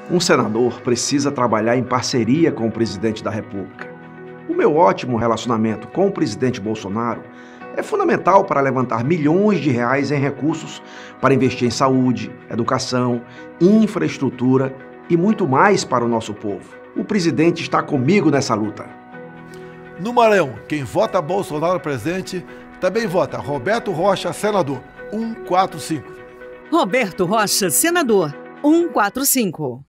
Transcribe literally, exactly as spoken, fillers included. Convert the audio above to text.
Um senador precisa trabalhar em parceria com o presidente da República. O meu ótimo relacionamento com o presidente Bolsonaro é fundamental para levantar milhões de reais em recursos para investir em saúde, educação, infraestrutura e muito mais para o nosso povo. O presidente está comigo nessa luta. No Maranhão, quem vota Bolsonaro presidente também vota Roberto Rocha, senador, um quatro cinco. Roberto Rocha, senador, um quatro cinco.